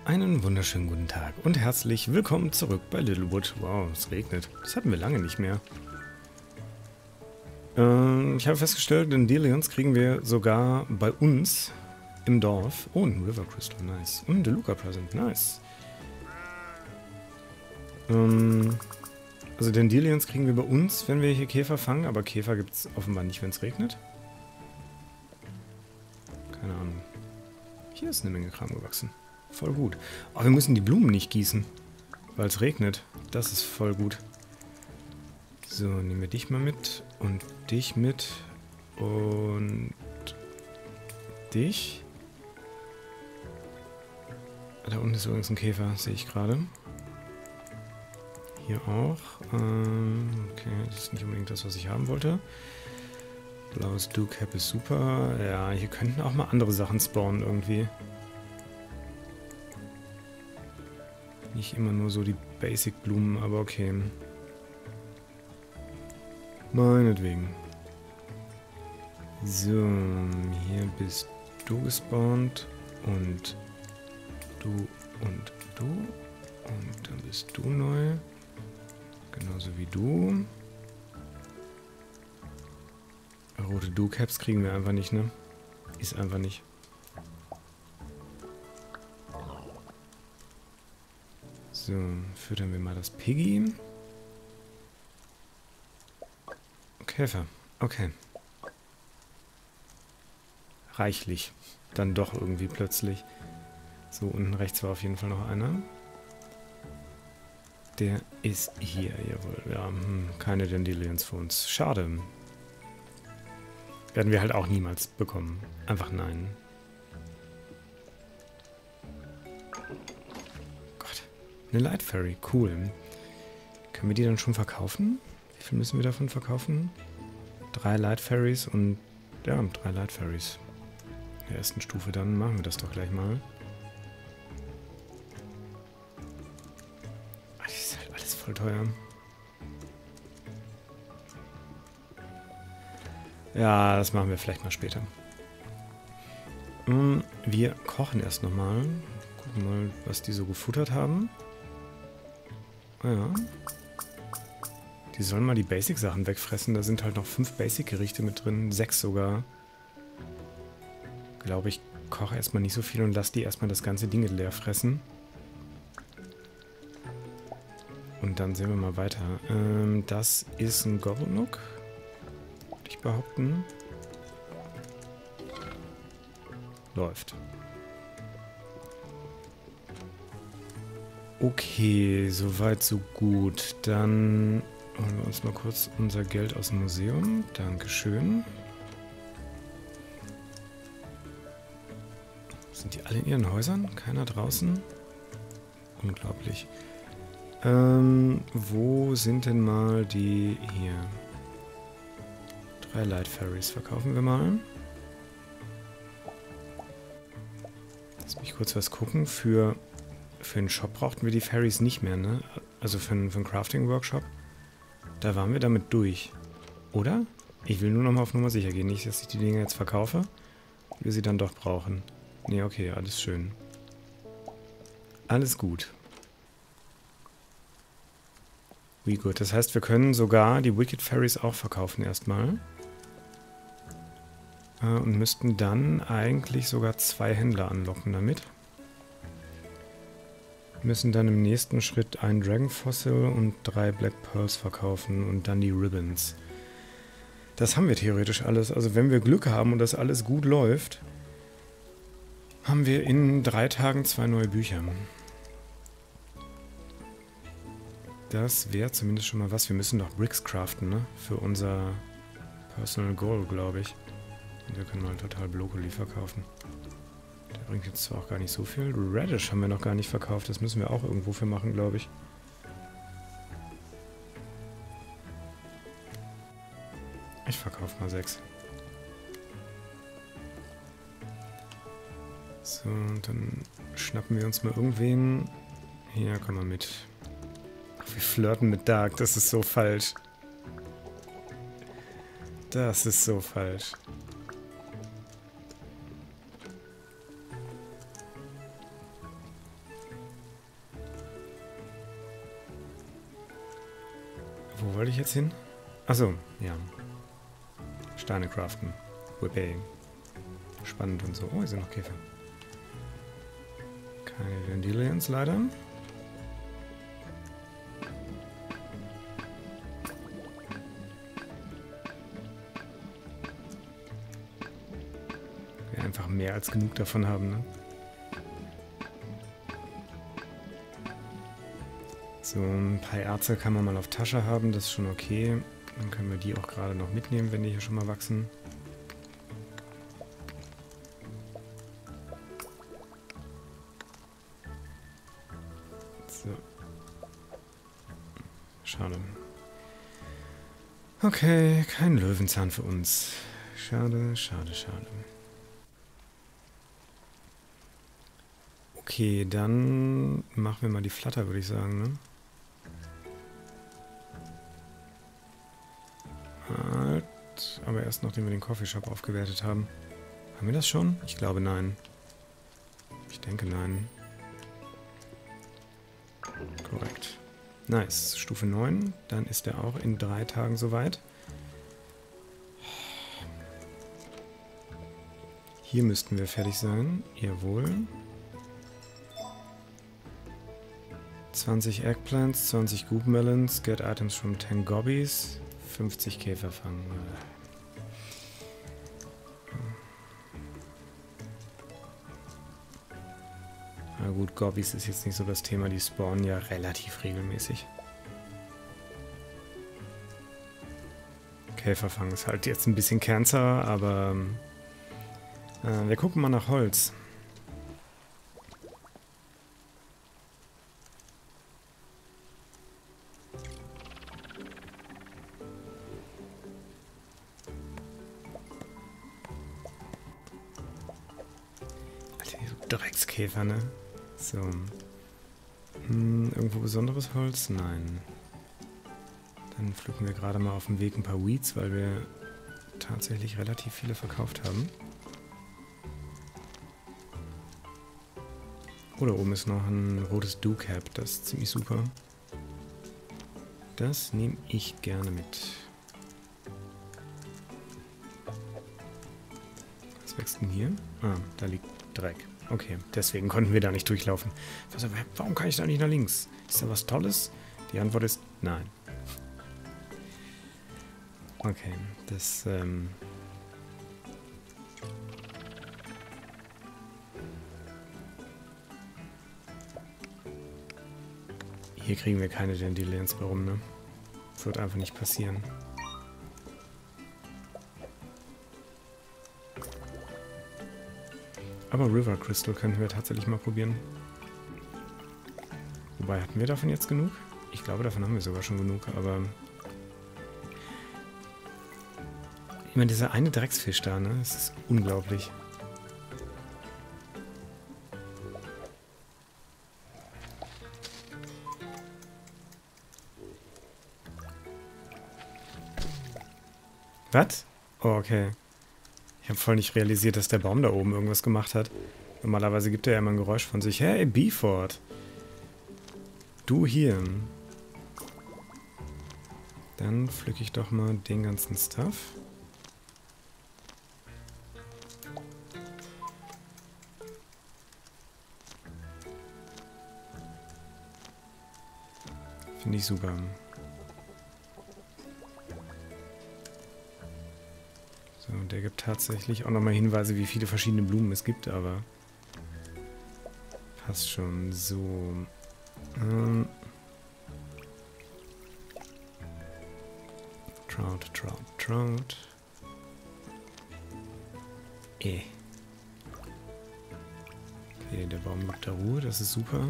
Einen wunderschönen guten Tag und herzlich willkommen zurück bei Littlewood. Wow, es regnet. Das hatten wir lange nicht mehr. Ich habe festgestellt, Dandelions kriegen wir sogar bei uns im Dorf. Oh, ein River Crystal, nice. Und ein Deluca Present, nice. Also Dandelions kriegen wir bei uns, wenn wir hier Käfer fangen, aber Käfer gibt es offenbar nicht, wenn es regnet. Keine Ahnung. Hier ist eine Menge Kram gewachsen. Voll gut. Aber wir müssen die Blumen nicht gießen, weil es regnet. Das ist voll gut. So, nehmen wir dich mal mit und dich mit und dich. Da unten ist übrigens ein Käfer, sehe ich gerade. Hier auch. Okay, das ist nicht unbedingt das, was ich haben wollte. Blaues Dew-Cap ist super. Ja, hier könnten auch mal andere Sachen spawnen irgendwie. Nicht immer nur so die Basic-Blumen, aber okay. Meinetwegen. So, hier bist du gespawnt und du und du. Und dann bist du neu. Genauso wie du. Rote Dew-Caps kriegen wir einfach nicht, ne? Ist einfach nicht. So, füttern wir mal das Piggy. Käfer. Okay. Reichlich. Dann doch irgendwie plötzlich. So, unten rechts war auf jeden Fall noch einer. Der ist hier, jawohl. Ja, keine Dandelions für uns. Schade. Werden wir halt auch niemals bekommen. Einfach nein. Gott. Eine Light Fairy. Cool. Können wir die dann schon verkaufen? Wie viel müssen wir davon verkaufen? 3 Light Fairies und... Ja, 3 Light Fairies. In der ersten Stufe dann machen wir das doch gleich mal. Ach, das ist halt alles voll teuer. Ja, das machen wir vielleicht mal später. Wir kochen erst nochmal. Gucken mal, was die so gefuttert haben. Ja. Die sollen mal die Basic-Sachen wegfressen. Da sind halt noch 5 Basic-Gerichte mit drin. 6 sogar. Glaube ich, koche erstmal nicht so viel und lasse die erstmal das ganze Ding leer fressen. Und dann sehen wir mal weiter. Das ist ein Gobbledog. Würde ich behaupten. Läuft. Okay, soweit so gut. Dann holen wir uns mal kurz unser Geld aus dem Museum. Dankeschön. Sind die alle in ihren Häusern? Keiner draußen? Unglaublich. Wo sind denn mal die... Hier. 3 Light Fairies verkaufen wir mal. Lass mich kurz was gucken. Für den Shop brauchten wir die Fairies nicht mehr, ne? Also für einen Crafting-Workshop. Da waren wir damit durch. Oder? Ich will nur noch mal auf Nummer sicher gehen. Nicht, dass ich die Dinge jetzt verkaufe. Wir sie dann doch brauchen. Nee, okay, alles schön. Alles gut. Wie gut. Das heißt, wir können sogar die Wicked Fairies auch verkaufen erstmal. Und müssten dann eigentlich sogar 2 Händler anlocken damit. Müssen dann im nächsten Schritt ein Dragon Fossil und 3 Black Pearls verkaufen und dann die Ribbons. Das haben wir theoretisch alles. Also wenn wir Glück haben und das alles gut läuft, haben wir in 3 Tagen 2 neue Bücher. Das wäre zumindest schon mal was. Wir müssen doch Bricks craften, ne? Für unser Personal Goal, glaube ich. Und wir können mal total Brokkoli verkaufen. Der bringt jetzt zwar auch gar nicht so viel. Radish haben wir noch gar nicht verkauft. Das müssen wir auch irgendwo für machen, glaube ich. Ich verkaufe mal 6. So, und dann schnappen wir uns mal irgendwen. Hier, komm mal mit. Ach, wir flirten mit Dark. Das ist so falsch. Das ist so falsch. Wo wollte ich jetzt hin? Achso, ja. Steine craften. Whippy. Spannend und so. Oh, hier sind noch Käfer. Keine Dandelions leider. Wir einfach mehr als genug davon haben, ne? So, ein paar Erze kann man mal auf Tasche haben, das ist schon okay. Dann können wir die auch gerade noch mitnehmen, wenn die hier schon mal wachsen. So. Schade. Okay, kein Löwenzahn für uns. Schade, schade, schade. Okay, dann machen wir mal die Flatter, würde ich sagen, ne? Halt, aber erst nachdem wir den Coffeeshop aufgewertet haben. Haben wir das schon? Ich glaube nein. Ich denke nein. Korrekt. Nice. Stufe 9. Dann ist er auch in 3 Tagen soweit. Hier müssten wir fertig sein. Jawohl. 20 Eggplants, 20 Goop Melons, get items from 10 Gobbies, 50 Käfer fangen. Na gut, Gobbies ist jetzt nicht so das Thema, die spawnen ja relativ regelmäßig. Käfer fangen ist halt jetzt ein bisschen Cancer, aber wir gucken mal nach Holz. Dreckskäfer, ne? So. Irgendwo besonderes Holz? Nein. Dann pflücken wir gerade mal auf dem Weg ein paar Weeds, weil wir tatsächlich relativ viele verkauft haben. Oh, da oben ist noch ein rotes Dew-Cap. Das ist ziemlich super. Das nehme ich gerne mit. Was wächst denn hier? Ah, da liegt Dreck. Okay, deswegen konnten wir da nicht durchlaufen. Also, warum kann ich da nicht nach links? Ist da was Tolles? Die Antwort ist nein. Okay, das, hier kriegen wir keine Dandelions mehr rum, ne? Das wird einfach nicht passieren. Aber River Crystal könnten wir tatsächlich mal probieren. Wobei, hatten wir davon jetzt genug? Ich glaube, davon haben wir sogar schon genug, aber... Ich meine, dieser eine Drecksfisch da, ne? Das ist unglaublich. Was? Oh, okay. Ich habe voll nicht realisiert, dass der Baum da oben irgendwas gemacht hat. Normalerweise gibt er ja immer ein Geräusch von sich. Hey, Beeford! Du hier. Dann pflücke ich doch mal den ganzen Stuff. Finde ich super. So, und der gibt tatsächlich auch nochmal Hinweise, wie viele verschiedene Blumen es gibt, aber passt schon. So. Trout. Okay, der Baum gibt da Ruhe, das ist super.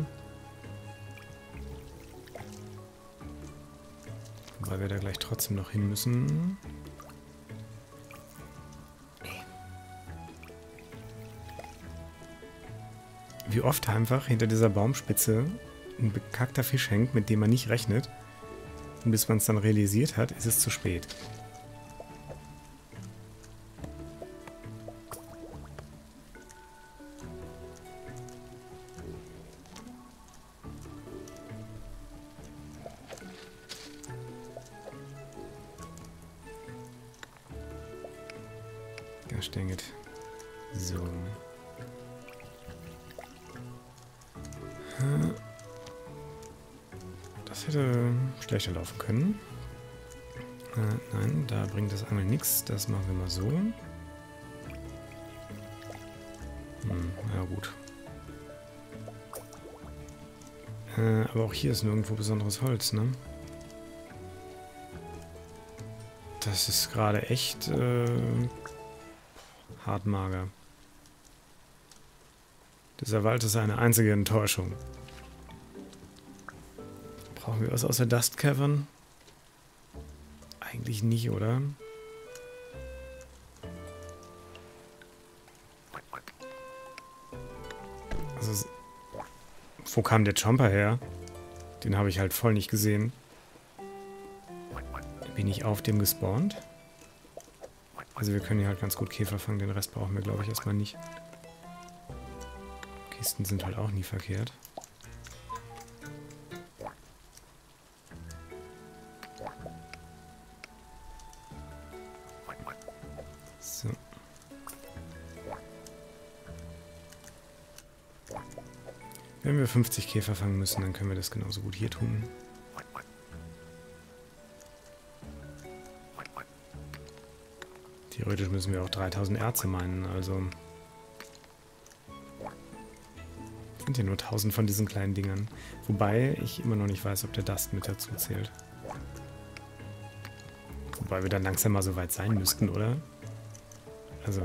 Wobei wir da gleich trotzdem noch hin müssen. Wie oft einfach hinter dieser Baumspitze ein bekackter Fisch hängt, mit dem man nicht rechnet. Und bis man es dann realisiert hat, ist es zu spät. Gosh dang it. So. Das hätte schlechter laufen können. Nein, da bringt das Angeln nichts. Das machen wir mal so. Ja gut. Aber auch hier ist nirgendwo besonderes Holz, ne? Das ist gerade echt hart mager. Dieser Wald ist eine einzige Enttäuschung. Brauchen wir was aus der Dust Cavern? Eigentlich nicht, oder? Also, wo kam der Chomper her? Den habe ich halt voll nicht gesehen. Bin ich auf dem gespawnt? Also wir können hier halt ganz gut Käfer fangen, den Rest brauchen wir, glaube ich, erstmal nicht. Kisten sind halt auch nie verkehrt. So. Wenn wir 50 Käfer fangen müssen, dann können wir das genauso gut hier tun. Theoretisch müssen wir auch 3000 Erze meinen, also sind ja nur 1000 von diesen kleinen Dingern. Wobei ich immer noch nicht weiß, ob der Dust mit dazu zählt. Wobei wir dann langsam mal so weit sein müssten, oder? Also...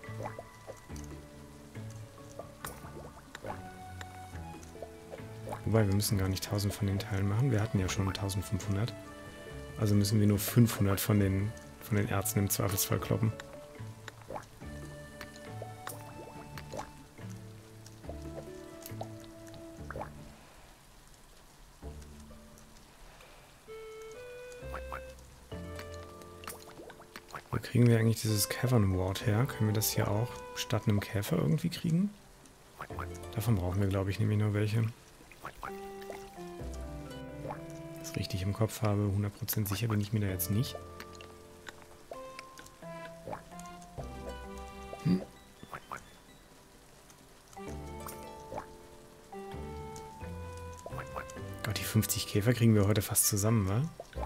Wobei, wir müssen gar nicht 1000 von den Teilen machen. Wir hatten ja schon 1500. Also müssen wir nur 500 von den Erzen im Zweifelsfall kloppen. Wo kriegen wir eigentlich dieses Cavern Ward her? Können wir das hier auch statt einem Käfer irgendwie kriegen? Davon brauchen wir, glaube ich, nämlich nur welche. Das richtig im Kopf habe, 100% sicher bin ich mir da jetzt nicht. Gott, die 50 Käfer kriegen wir heute fast zusammen, wa?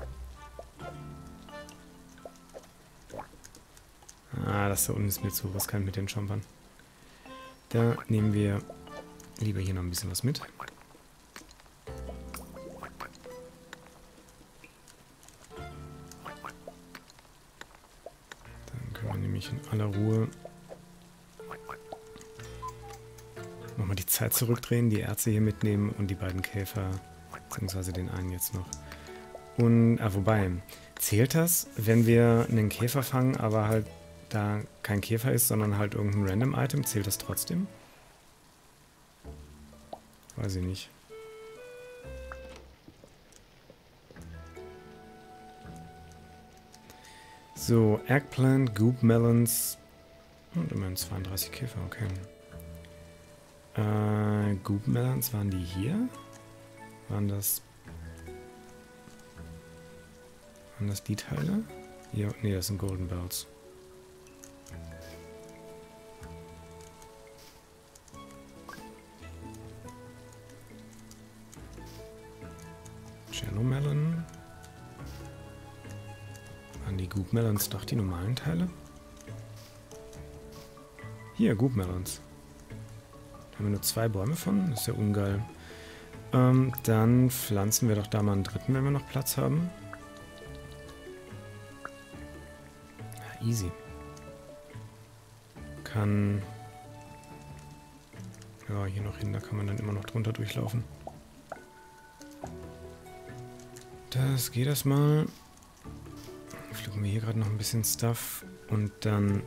Ah, das da unten ist mir zu riskant mit den Chompern. Da nehmen wir lieber hier noch ein bisschen was mit. Dann können wir nämlich in aller Ruhe nochmal die Zeit zurückdrehen, die Erze hier mitnehmen und die beiden Käfer, beziehungsweise den einen jetzt noch. Und, wobei, zählt das, wenn wir einen Käfer fangen, aber halt da kein Käfer ist, sondern halt irgendein Random-Item, zählt das trotzdem? Weiß ich nicht. So, Eggplant, Goop Melons und immerhin 32 Käfer, okay. Goop Melons, waren die hier? Waren das die Teile? Ja, nee, das sind Golden Bells. Jello Melon. Waren die Goop Melons doch die normalen Teile? Hier, Goop Melons. Da haben wir nur 2 Bäume von. Das ist ja ungeil. Dann pflanzen wir doch da mal einen dritten, wenn wir noch Platz haben. Ja, easy. Kann... Ja, hier noch hin, da kann man dann immer noch drunter durchlaufen. Das geht erstmal. Pflücken wir hier gerade noch ein bisschen Stuff und dann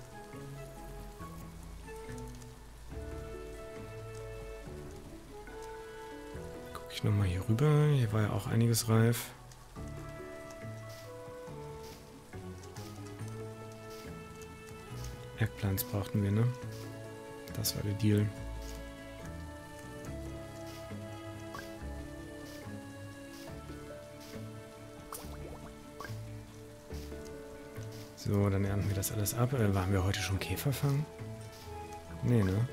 gucke ich nochmal hier rüber. Hier war ja auch einiges reif. Eggplants brauchten wir, ne? Das war der Deal. So, dann ernten wir das alles ab. Waren wir heute schon Käfer fangen? Nee, ne?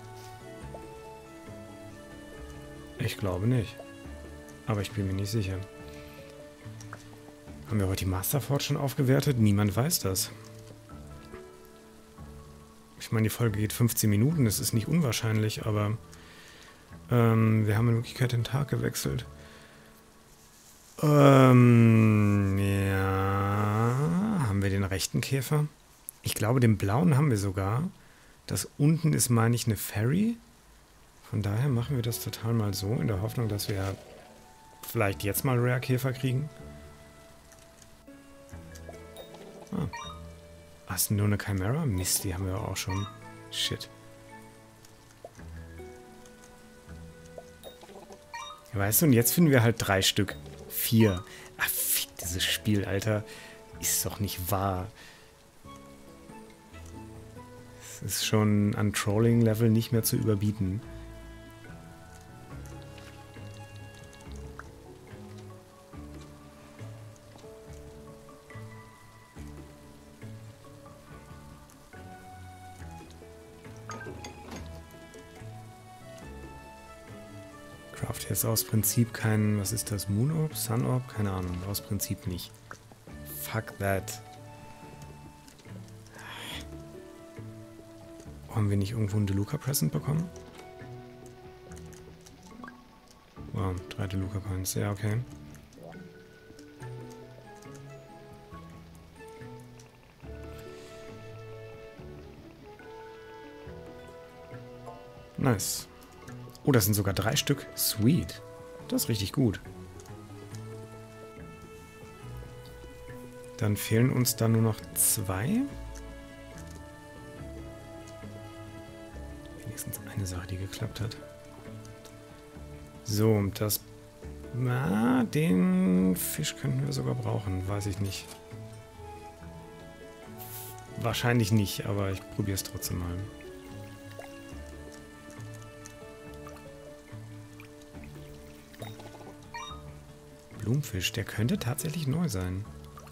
Ich glaube nicht. Aber ich bin mir nicht sicher. Haben wir heute die Masterfort schon aufgewertet? Niemand weiß das. Ich meine, die Folge geht 15 Minuten. Das ist nicht unwahrscheinlich, aber wir haben in Wirklichkeit den Tag gewechselt. Ja. Haben wir den rechten Käfer? Ich glaube, den blauen haben wir sogar. Das unten ist, meine ich, eine Fairy. Von daher machen wir das total mal so, in der Hoffnung, dass wir vielleicht jetzt mal Rare-Käfer kriegen. Ah, ist nur eine Chimera? Mist, die haben wir auch schon. Shit. Weißt du, und jetzt finden wir halt 3 Stück. 4. Ach, fick, dieses Spiel, Alter. Ist doch nicht wahr. Es ist schon an Trolling-Level nicht mehr zu überbieten. Craft jetzt aus Prinzip kein, was ist das, Moon Orb, Sun Orb? Keine Ahnung, aus Prinzip nicht. Fuck that. Haben wir nicht irgendwo ein Deluca Present bekommen? Wow, 3 Deluca Coins, ja, okay. Nice. Oh, das sind sogar 3 Stück. Sweet. Das ist richtig gut. Dann fehlen uns dann nur noch 2. Wenigstens eine Sache, die geklappt hat. So, das... Na, den Fisch könnten wir sogar brauchen. Weiß ich nicht. Wahrscheinlich nicht, aber ich probiere es trotzdem mal. Blumenfisch, der könnte tatsächlich neu sein.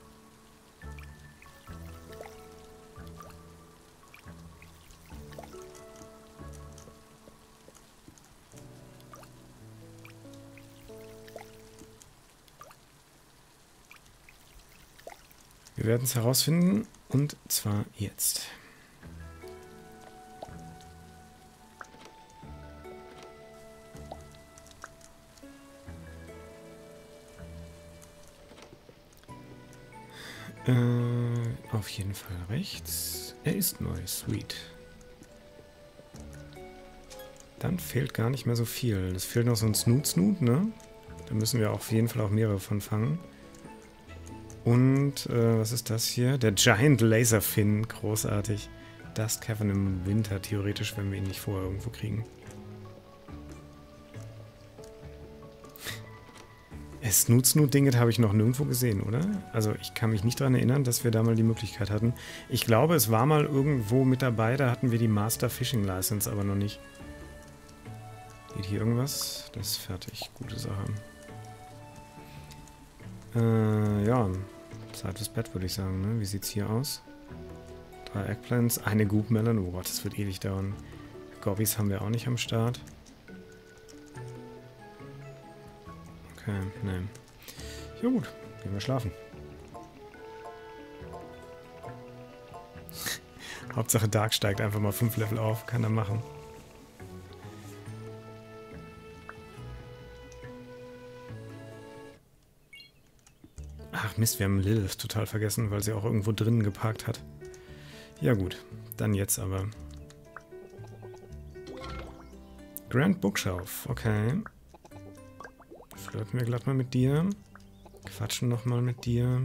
Wir werden es herausfinden, und zwar jetzt. Auf jeden Fall rechts. Er ist neu, sweet. Dann fehlt gar nicht mehr so viel. Es fehlt noch so ein Snoot, ne? Da müssen wir auf jeden Fall auch mehrere von fangen. Und, was ist das hier? Der Giant Laserfin, großartig. Dust Cavern im Winter, theoretisch, wenn wir ihn nicht vorher irgendwo kriegen. Snoot-Dinget habe ich noch nirgendwo gesehen, oder? Also ich kann mich nicht daran erinnern, dass wir da mal die Möglichkeit hatten. Ich glaube, es war mal irgendwo mit dabei, da hatten wir die Master Fishing License, aber noch nicht. Geht hier irgendwas? Das ist fertig. Gute Sache. Ja. Zeit fürs Bett, würde ich sagen, ne? Wie sieht's hier aus? 3 Eggplants, eine Goop Melon. Oh Gott, das wird ewig dauern. Gobbies haben wir auch nicht am Start. Okay, ne. Ja gut, gehen wir schlafen. Hauptsache Dark steigt einfach mal 5 Level auf, kann er machen. Ach Mist, wir haben Lilith total vergessen, weil sie auch irgendwo drinnen geparkt hat. Ja gut, dann jetzt aber. Grand Bookshelf, okay. Flirten wir glatt mal mit dir. Quatschen nochmal mit dir.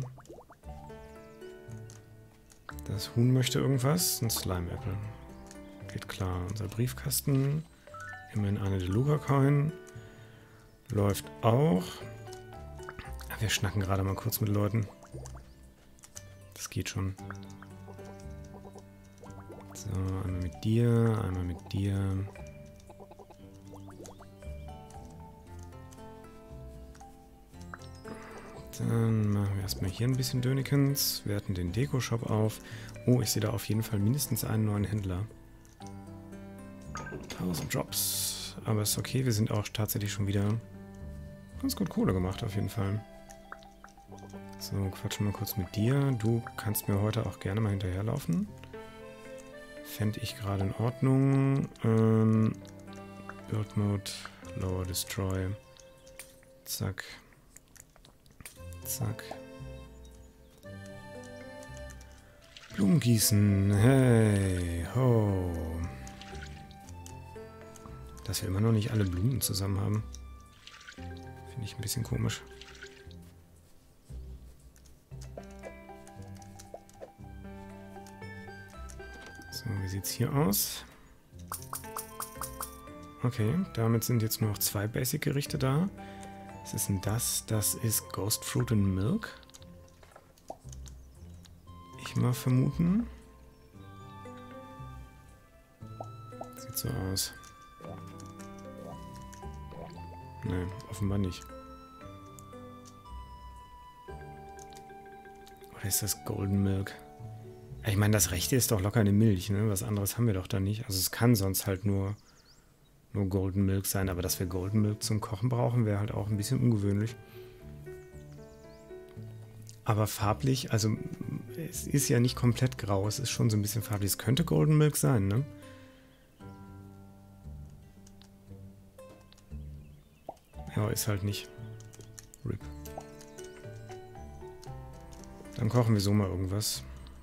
Das Huhn möchte irgendwas. Ein Slime-Apple. Geht klar. Unser Briefkasten. Immerhin eine Deluca-Coin. Läuft auch. Wir schnacken gerade mal kurz mit Leuten. Das geht schon. So, einmal mit dir, einmal mit dir. Dann machen wir erstmal hier ein bisschen Dönikens, werten den Deko-Shop auf. Oh, ich sehe da auf jeden Fall mindestens einen neuen Händler. 1000 Drops. Aber ist okay, wir sind auch tatsächlich schon wieder ganz gut Kohle gemacht auf jeden Fall. So, quatschen wir kurz mit dir. Du kannst mir heute auch gerne mal hinterherlaufen. Fände ich gerade in Ordnung. Build Mode, Lower Destroy. Zack. Zack. Blumen gießen. Hey, ho. Dass wir immer noch nicht alle Blumen zusammen haben. Finde ich ein bisschen komisch. So, wie sieht's hier aus? Okay, damit sind jetzt nur noch 2 Basic-Gerichte da. Was ist denn das? Das ist Ghost Fruit and Milk. Ich mal vermuten. Sieht so aus. Ne, offenbar nicht. Oder ist das Golden Milk? Ich meine, das rechte ist doch locker eine Milch, ne? Was anderes haben wir doch da nicht. Also es kann sonst halt nur Golden Milk sein, aber dass wir Golden Milk zum Kochen brauchen, wäre halt auch ein bisschen ungewöhnlich. Aber farblich, also es ist ja nicht komplett grau, es ist schon so ein bisschen farblich. Es könnte Golden Milk sein, ne? Ja, ist halt nicht. RIP. Dann kochen wir so mal irgendwas.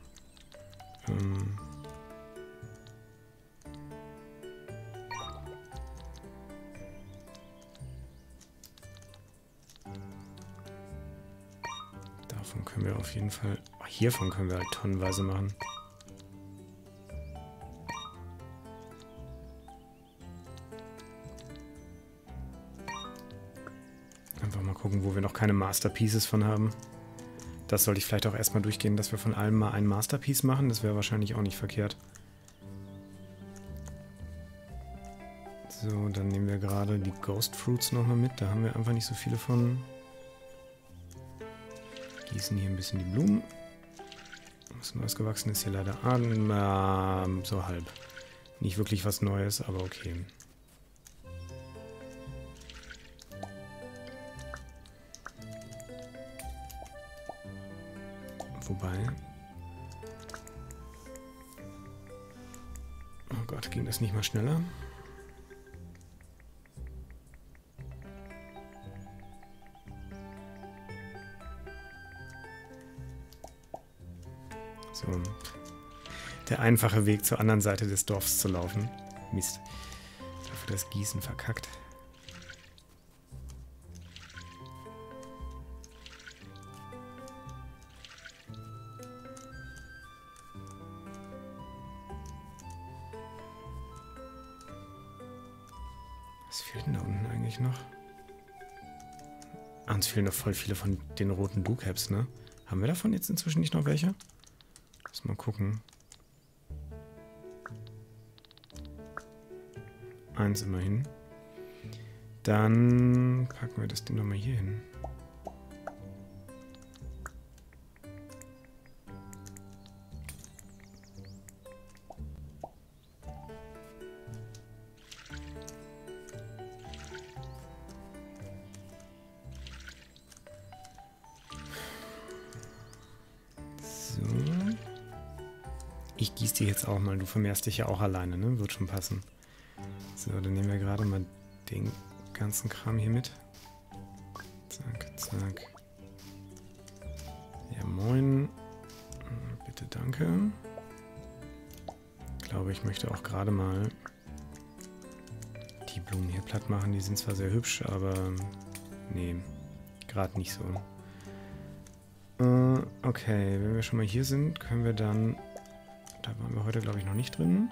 Davon können wir auf jeden Fall... Oh, hiervon können wir halt tonnenweise machen. Einfach mal gucken, wo wir noch keine Masterpieces von haben. Das sollte ich vielleicht auch erstmal durchgehen, dass wir von allem mal ein Masterpiece machen. Das wäre wahrscheinlich auch nicht verkehrt. So, dann nehmen wir gerade die Ghost Fruits nochmal mit. Da haben wir einfach nicht so viele von. Gießen hier ein bisschen die Blumen. Was Neues gewachsen ist hier leider so halb. Nicht wirklich was Neues, aber okay. Wobei... Oh Gott, ging das nicht mal schneller? So. Der einfache Weg zur anderen Seite des Dorfs zu laufen. Mist. Dafür das Gießen verkackt. Was fehlt denn da unten eigentlich noch? Ah, uns fehlen noch voll viele von den roten Do-Caps, ne? Haben wir davon jetzt inzwischen nicht noch welche? Lass mal gucken. 1 immerhin. Dann packen wir das Ding doch mal hier hin. So. Ich gieße die jetzt auch mal. Du vermehrst dich ja auch alleine, ne? Wird schon passen. So, dann nehmen wir gerade mal den ganzen Kram hier mit. Zack, zack. Ja, moin. Bitte, danke. Ich glaube, ich möchte auch gerade mal die Blumen hier platt machen. Die sind zwar sehr hübsch, aber nee, gerade nicht so. Okay, wenn wir schon mal hier sind, können wir dann... Da waren wir heute, glaube ich, noch nicht drin.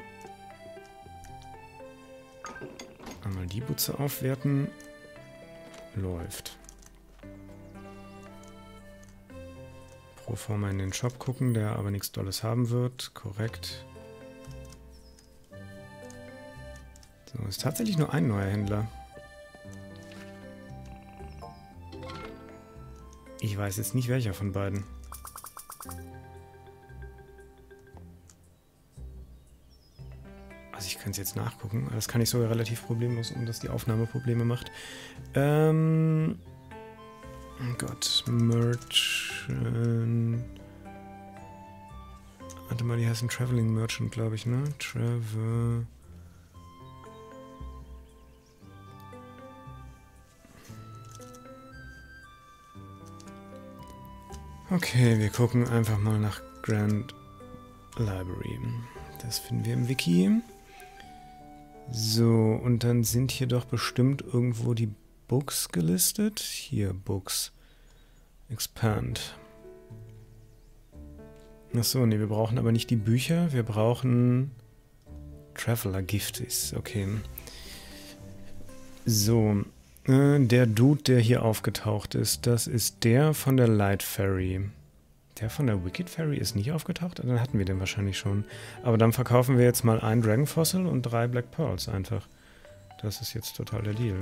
Einmal die Butze aufwerten. Läuft. Pro forma in den Shop gucken, der aber nichts Dolles haben wird. Korrekt. So, ist tatsächlich nur ein neuer Händler. Ich weiß jetzt nicht, welcher von beiden. Also ich kann es jetzt nachgucken. Das kann ich sogar relativ problemlos, um dass die Aufnahme Probleme macht. Oh Gott, Merchant. Warte mal, die heißen Traveling Merchant, glaube ich, ne? Travel. Okay, wir gucken einfach mal nach Grand Library. Das finden wir im Wiki. So, und dann sind hier doch bestimmt irgendwo die Books gelistet. Hier, Books. Expand. Achso, ne, wir brauchen aber nicht die Bücher. Wir brauchen Traveler Gifts. Okay. So, der Dude, der hier aufgetaucht ist, das ist der von der Light Fairy. Der von der Wicked Fairy ist nicht aufgetaucht? Dann hatten wir den wahrscheinlich schon. Aber dann verkaufen wir jetzt mal ein Dragon Fossil und 3 Black Pearls einfach. Das ist jetzt total der Deal.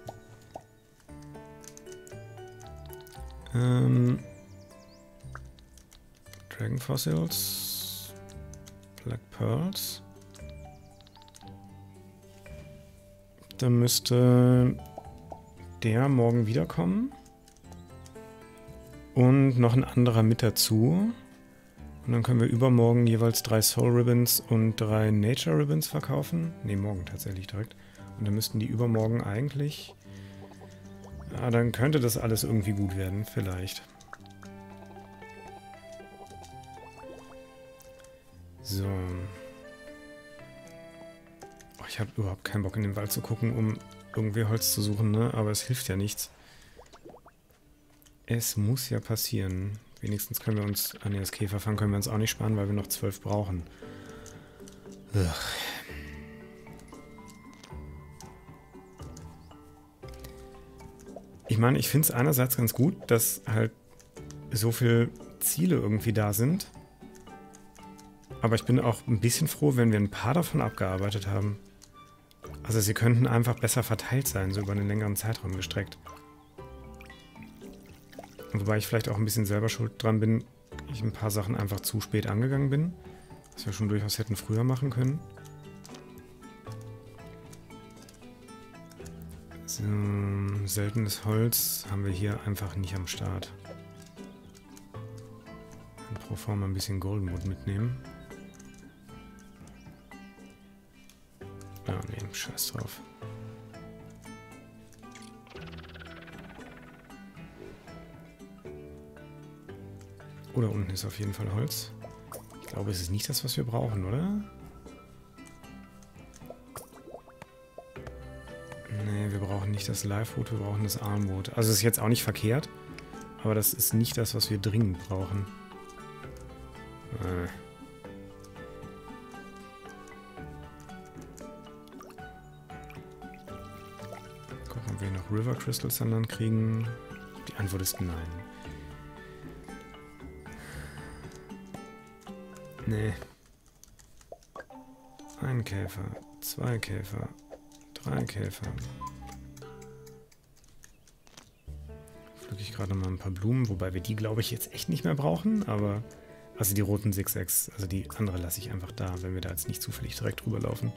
Dragon Fossils. Black Pearls. Dann müsste der morgen wiederkommen. Und noch ein anderer mit dazu. Und dann können wir übermorgen jeweils 3 Soul Ribbons und 3 Nature Ribbons verkaufen. Ne, morgen tatsächlich direkt. Und dann müssten die übermorgen eigentlich... Ja, dann könnte das alles irgendwie gut werden, vielleicht. So. Oh, ich habe überhaupt keinen Bock in den Wald zu gucken, um irgendwie Holz zu suchen, ne? Aber es hilft ja nichts. Es muss ja passieren. Wenigstens können wir uns... Ah ne, das Käferfang können wir uns auch nicht sparen, weil wir noch 12 brauchen. Ugh. Ich meine, ich finde es einerseits ganz gut, dass halt so viele Ziele irgendwie da sind. Aber ich bin auch ein bisschen froh, wenn wir ein paar davon abgearbeitet haben. Also sie könnten einfach besser verteilt sein, so über einen längeren Zeitraum gestreckt. Wobei ich vielleicht auch ein bisschen selber schuld dran bin, ich ein paar Sachen einfach zu spät angegangen bin. Was wir schon durchaus hätten früher machen können. So, seltenes Holz haben wir hier einfach nicht am Start. Und pro forma ein bisschen Goldenwood mitnehmen. Ah, ne, scheiß drauf. Oder unten ist auf jeden Fall Holz. Ich glaube, es ist nicht das, was wir brauchen, oder? Nee, wir brauchen nicht das Livewood, wir brauchen das Armwood. Also es ist jetzt auch nicht verkehrt, aber das ist nicht das, was wir dringend brauchen. Gucken, ob wir noch River Crystals an Land kriegen. Die Antwort ist nein. Nee. Ein Käfer, 2 Käfer, 3 Käfer. Pflücke ich gerade mal ein paar Blumen, wobei wir die, glaube ich, jetzt echt nicht mehr brauchen, aber... Also die roten Zigzags, also die andere lasse ich einfach da, wenn wir da jetzt nicht zufällig direkt drüber laufen.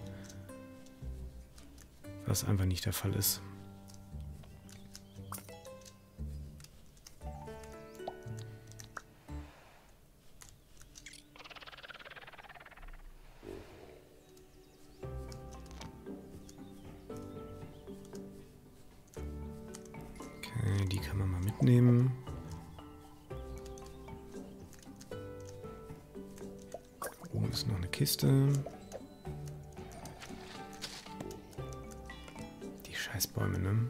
Was einfach nicht der Fall ist. Okay, die kann man mal mitnehmen. Oben ist noch eine Kiste. Die Scheißbäume, ne?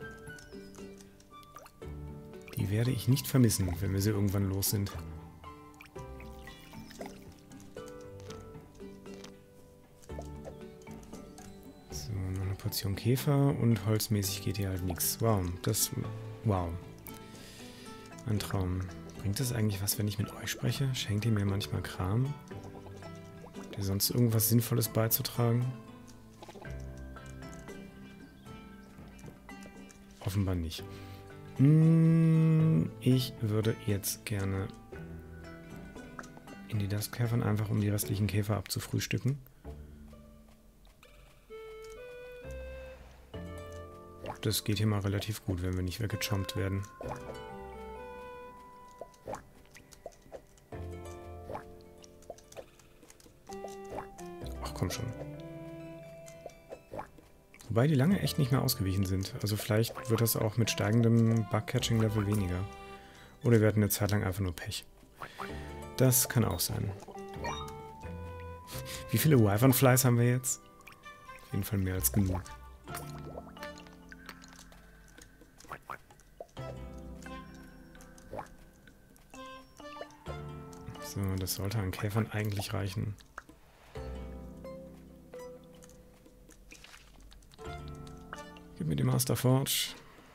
Die werde ich nicht vermissen, wenn wir sie irgendwann los sind. So, noch eine Portion Käfer und holzmäßig geht hier halt nichts. Wow, das... Wow. Ein Traum. Bringt das eigentlich was, wenn ich mit euch spreche? Schenkt ihr mir manchmal Kram? Habt ihr sonst irgendwas Sinnvolles beizutragen? Offenbar nicht. Ich würde jetzt gerne in die Dust Cavern, einfach um die restlichen Käfer abzufrühstücken. Das geht hier mal relativ gut, wenn wir nicht weggechompt werden. Ach komm schon. Wobei die lange echt nicht mehr ausgewichen sind. Also vielleicht wird das auch mit steigendem Bug-Catching-Level weniger. Oder wir hatten eine Zeit lang einfach nur Pech. Das kann auch sein. Wie viele Wyvern-Flies haben wir jetzt? Auf jeden Fall mehr als genug. So, das sollte an Käfern eigentlich reichen. Gib mir die Master Forge.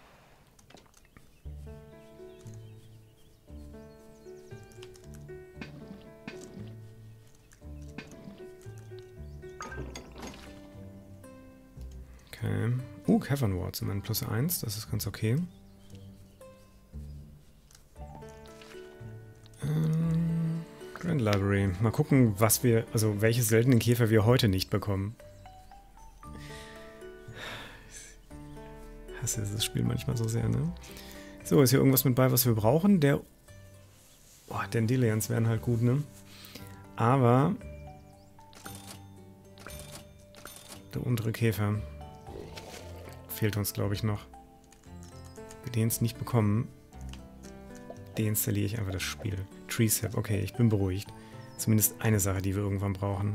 Okay. Cavern Wards immerhin +1, das ist ganz okay. Grand Library. Mal gucken, was wir, also welche seltenen Käfer wir heute nicht bekommen. Ich hasse dieses Spiel manchmal so sehr, ne? So, ist hier irgendwas mit bei, was wir brauchen? Der... Boah, Dandelions wären halt gut, ne? Aber... Der untere Käfer fehlt uns, glaube ich, noch. Wenn wir den es nicht bekommen, deinstalliere ich einfach das Spiel. Tree Sap, okay, ich bin beruhigt. Zumindest eine Sache, die wir irgendwann brauchen.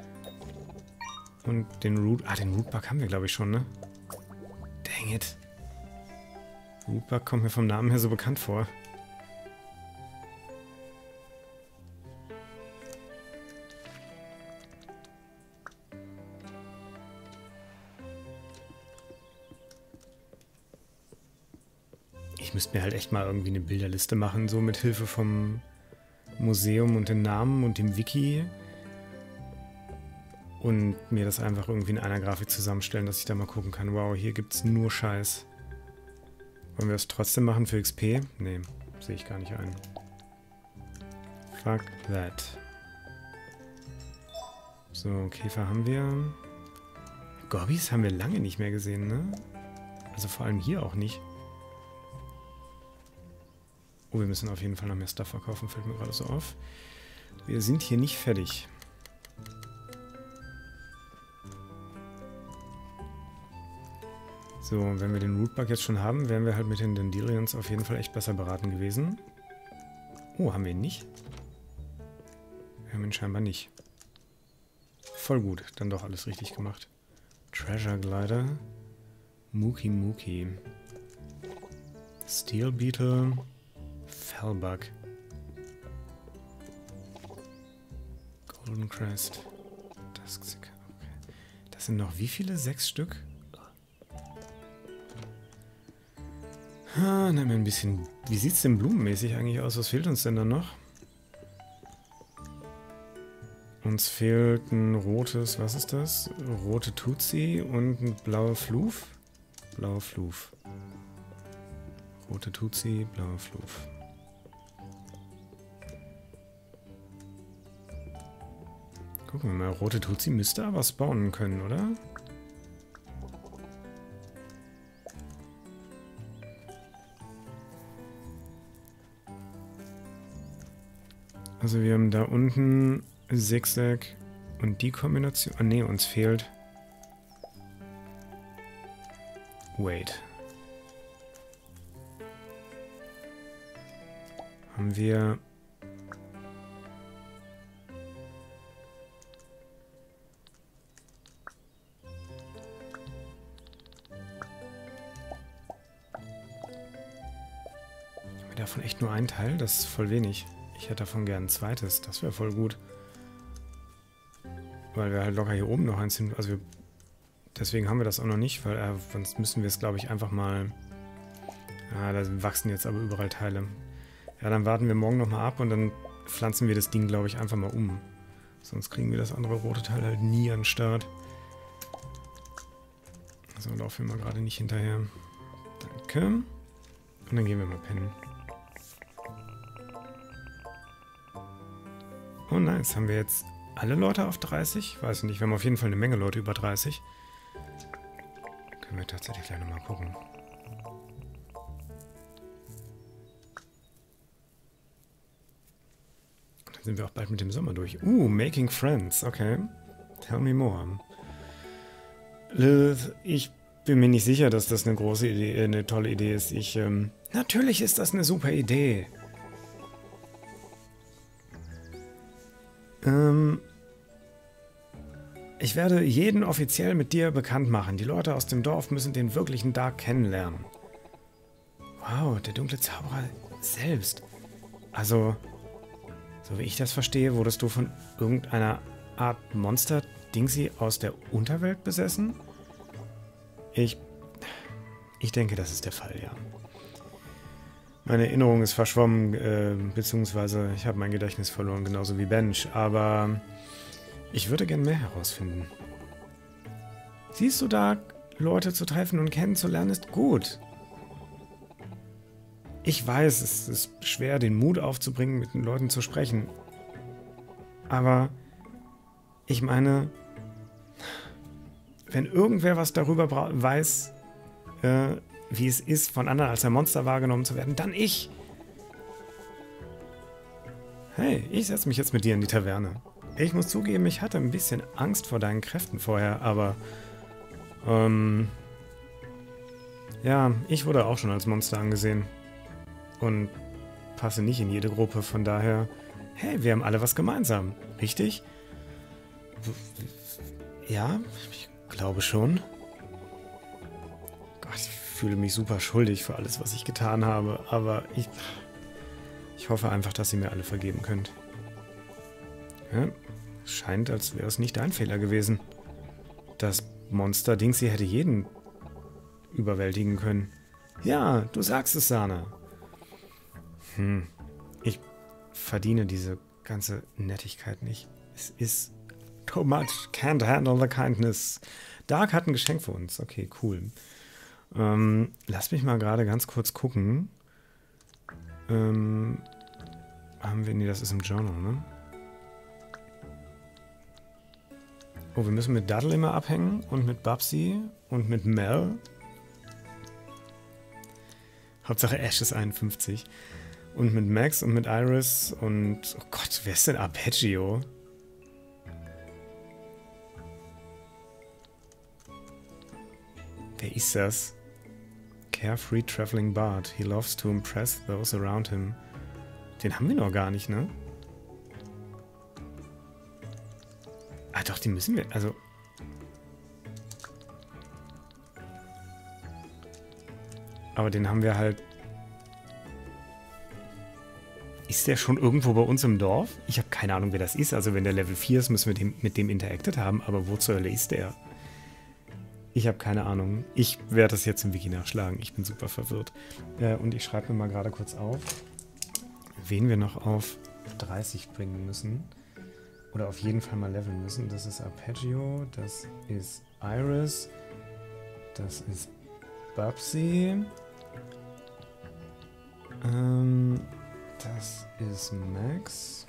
Und den Root... Ah, den Rootbug haben wir, glaube ich, schon, ne? Dang it. Rootbug kommt mir vom Namen her so bekannt vor. Ich müsste mir halt echt mal irgendwie eine Bilderliste machen, so mit Hilfe vom Museum und den Namen und dem Wiki. Und mir das einfach irgendwie in einer Grafik zusammenstellen, dass ich da mal gucken kann. Wow, hier gibt es nur Scheiß. Wollen wir das trotzdem machen für XP? Nee, sehe ich gar nicht ein. Fuck that. So, Käfer haben wir. Gobbys haben wir lange nicht mehr gesehen, ne? Also vor allem hier auch nicht. Oh, wir müssen auf jeden Fall noch mehr Stuff verkaufen, fällt mir gerade so auf. Wir sind hier nicht fertig. So, wenn wir den Rootbug jetzt schon haben, wären wir halt mit den Dandelions auf jeden Fall echt besser beraten gewesen. Oh, haben wir ihn nicht? Wir haben ihn scheinbar nicht. Voll gut, dann doch alles richtig gemacht. Treasure Glider. Mookie Mookie. Steel Beetle. Fellbug. Golden Crest. Duskseeker. Okay. Das sind noch wie viele? 6 Stück? Nehmen wir ein bisschen... Wie sieht es denn blumenmäßig eigentlich aus? Was fehlt uns denn dann noch? Uns fehlt ein rotes... Was ist das? Rote Tutsi und ein blauer Fluf? Blauer Fluf. Rote Tutsi, blauer Fluf. Gucken wir mal. Rote Tutsi müsste aber spawnen können, oder? Also wir haben da unten Zigzag und die Kombination... Ah ne, uns fehlt... Wait. Haben wir... Haben wir davon echt nur einen Teil? Das ist voll wenig. Ich hätte davon gern ein zweites. Das wäre voll gut. Weil wir halt locker hier oben noch eins hin... Also deswegen haben wir das auch noch nicht, weil sonst müssen wir es, glaube ich, einfach mal... Ah, da wachsen jetzt aber überall Teile. Ja, dann warten wir morgen nochmal ab und dann pflanzen wir das Ding, glaube ich, einfach mal um. Sonst kriegen wir das andere rote Teil halt nie an den Start. So, laufen wir mal gerade nicht hinterher. Danke. Und dann gehen wir mal pennen. Oh nice, haben wir jetzt alle Leute auf 30? Weiß ich nicht, wir haben auf jeden Fall eine Menge Leute über 30. Können wir tatsächlich gleich nochmal gucken. Dann sind wir auch bald mit dem Sommer durch. Making Friends, okay. Tell me more. Ich bin mir nicht sicher, dass das eine große Idee, eine tolle Idee ist. Natürlich ist das eine super Idee. Ich werde jeden offiziell mit dir bekannt machen. Die Leute aus dem Dorf müssen den wirklichen Dark kennenlernen. Wow, der dunkle Zauberer selbst. Also, so wie ich das verstehe, wurdest du von irgendeiner Art Monster-Dingsy aus der Unterwelt besessen? Ich denke, das ist der Fall, ja. Meine Erinnerung ist verschwommen, beziehungsweise ich habe mein Gedächtnis verloren, genauso wie Bench, aber ich würde gern mehr herausfinden. Siehst du da, Leute zu treffen und kennenzulernen, ist gut. Ich weiß, es ist schwer, den Mut aufzubringen, mit den Leuten zu sprechen. Aber ich meine, wenn irgendwer was darüber weiß, wie es ist, von anderen als ein Monster wahrgenommen zu werden, dann ich. Hey, ich setze mich jetzt mit dir in die Taverne. Ich muss zugeben, ich hatte ein bisschen Angst vor deinen Kräften vorher, aber ja, ich wurde auch schon als Monster angesehen. Und passe nicht in jede Gruppe, von daher, hey, wir haben alle was gemeinsam, richtig? Ja, ich glaube schon. Gott, ich fühle mich super schuldig für alles, was ich getan habe, aber ich hoffe einfach, dass ihr mir alle vergeben könnt. Ja, scheint, als wäre es nicht dein Fehler gewesen. Das Monster Dingsy hätte jeden überwältigen können. Ja, du sagst es, Sana. Ich verdiene diese ganze Nettigkeit nicht. Es ist too much. Can't handle the kindness. Dark hat ein Geschenk für uns. Okay, cool. Lass mich mal gerade ganz kurz gucken. Haben wir... Nee, das ist im Journal, ne? Oh, wir müssen mit Dudley mal abhängen und mit Babsy und mit Mel. Hauptsache Ash ist 51. Und mit Max und mit Iris und... Oh Gott, wer ist denn Arpeggio? Wer ist das? Carefree Traveling Bard. He loves to impress those around him. Den haben wir noch gar nicht, ne? Ah doch, die müssen wir... Also... Aber den haben wir halt... Ist der schon irgendwo bei uns im Dorf? Ich habe keine Ahnung, wer das ist. Also wenn der Level 4 ist, müssen wir mit dem interacted haben. Aber wo zur Hölle ist der? Ich habe keine Ahnung. Ich werde das jetzt im Wiki nachschlagen. Ich bin super verwirrt. Und ich schreibe mir mal gerade kurz auf, wen wir noch auf 30 bringen müssen. Oder auf jeden Fall mal leveln müssen. Das ist Arpeggio. Das ist Iris. Das ist Babsy. Das ist Max.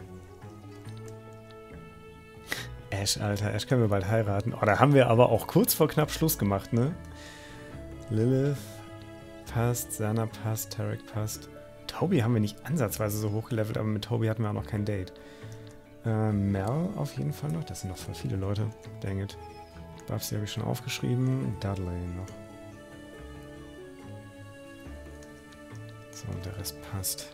Ash, Alter. Ash können wir bald heiraten. Oh, da haben wir aber auch kurz vor knapp Schluss gemacht, ne? Lilith passt, Sana passt, Tarek passt. Toby haben wir nicht ansatzweise so hochgelevelt, aber mit Toby hatten wir auch noch kein Date. Mel auf jeden Fall noch. Das sind noch voll viele Leute. Dang it. Babsy habe ich schon aufgeschrieben. Dudley noch. So, und der Rest passt.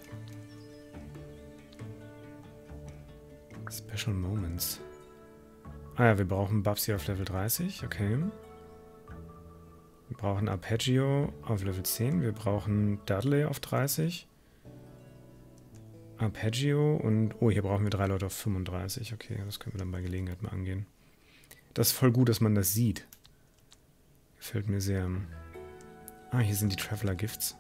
Special Moments. Ah ja, wir brauchen Babsy auf Level 30, okay. Wir brauchen Arpeggio auf Level 10, wir brauchen Dudley auf 30. Arpeggio und... Oh, hier brauchen wir 3 Leute auf 35, okay, das können wir dann bei Gelegenheit mal angehen. Das ist voll gut, dass man das sieht. Gefällt mir sehr. Ah, hier sind die Traveler Gifts.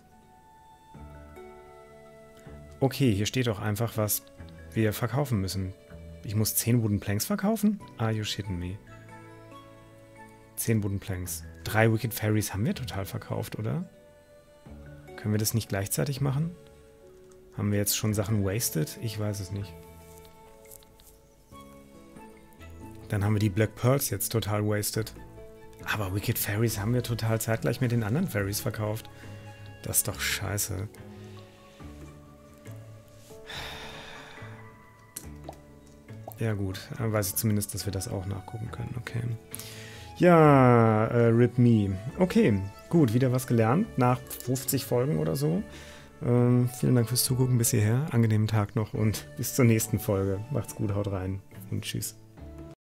Okay, hier steht auch einfach, was wir verkaufen müssen. Ich muss 10 Wooden Planks verkaufen? Are you shitting me? 10 Wooden Planks. 3 Wicked Fairies haben wir total verkauft, oder? Können wir das nicht gleichzeitig machen? Haben wir jetzt schon Sachen wasted? Ich weiß es nicht. Dann haben wir die Black Pearls jetzt total wasted. Aber Wicked Fairies haben wir total zeitgleich mit den anderen Fairies verkauft. Das ist doch scheiße. Ja gut, dann weiß ich zumindest, dass wir das auch nachgucken können. Okay. Ja, Rip Me. Okay, gut, wieder was gelernt nach 50 Folgen oder so. Vielen Dank fürs Zugucken bis hierher. Angenehmen Tag noch und bis zur nächsten Folge. Macht's gut, haut rein und tschüss.